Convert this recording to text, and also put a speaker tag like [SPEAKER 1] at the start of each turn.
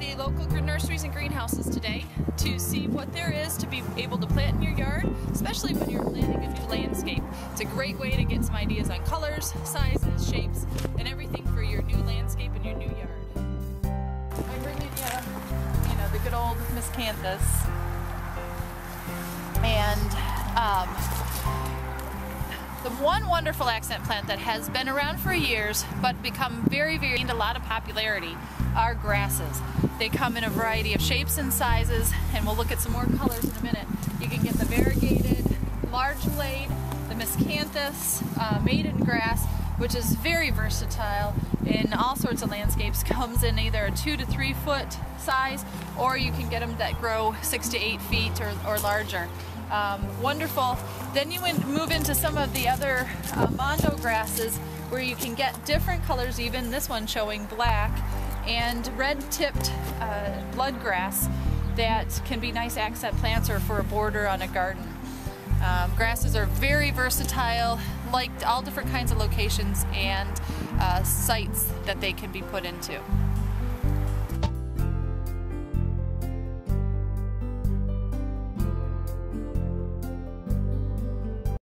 [SPEAKER 1] the local nurseries and greenhouses today to see what there is to be able to plant in your yard, especially when you're planting a new landscape. It's a great way to get some ideas on colors, sizes, shapes, and everything for your new landscape and your new yard. I'm bringing you know, the good old miscanthus. And the one wonderful accent plant that has been around for years but become gained a lot of popularity are grasses. They come in a variety of shapes and sizes, and we'll look at some more colors in a minute. You can get the variegated, large blade, the miscanthus, maiden grass, which is very versatile in all sorts of landscapes. Comes in either a 2 to 3 foot size, or you can get them that grow 6 to 8 feet or larger. Wonderful. Then you move into some of the other mondo grasses where you can get different colors, even this one showing black, and red-tipped bloodgrass that can be nice accent plants or for a border on a garden. Grasses are very versatile, like all different kinds of locations and sites that they can be put into.